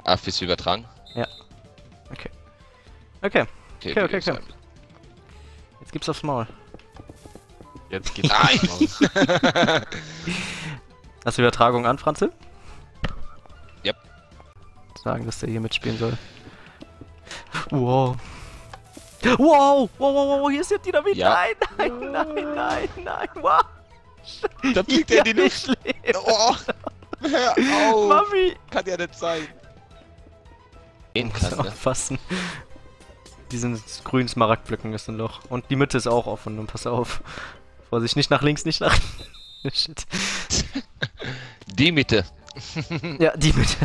Ah, willst du übertragen? Ja. Okay. Okay. Okay. Okay. Jetzt gibt's aufs Maul. Jetzt geht's Nein! raus. Hast du Übertragung an, Franzl? Yep. Sagen, dass der hier mitspielen soll. Wow. Wow! Wow, wow, wow, hier ist der Dynamit! Ja. Nein! Wow! Da fliegt er in die Luft! Oh! Hör auf! Mami! Kann ja nicht sein! Den kann, ne? Aufpassen. Diesen grünen Smaragdblöcken ist ein Loch. Und die Mitte ist auch offen, und pass auf. Vorsicht, nicht nach links, nicht nach... Shit. Die Mitte! Ja, die Mitte.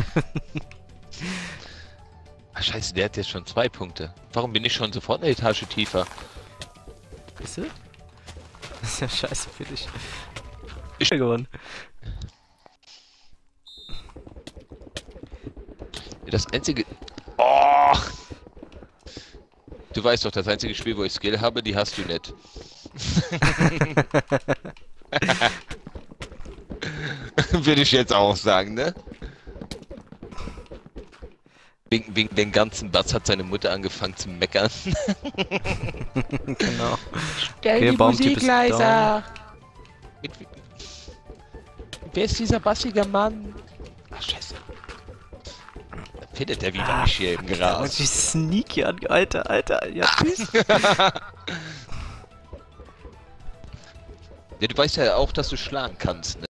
Ach, scheiße, der hat jetzt schon 2 Punkte. Warum bin ich schon sofort eine Etage tiefer? Weißt du? Das ist ja scheiße für dich. Ich bin gewonnen. Das einzige... Oh! Du weißt doch, das einzige Spiel, wo ich Skill habe, die hast du nicht. Würde ich jetzt auch sagen, ne? Wegen den ganzen Bass hat seine Mutter angefangen zu meckern. Genau. Stell Okay, die Baumtyp Musik ist leiser! Wer ist dieser bassige Mann? Ach, scheiße. Da findet der wieder mich hier im Und Gras. wie sneaky an, Alter, ja, tschüss. Ja, du weißt ja auch, dass du schlagen kannst, ne?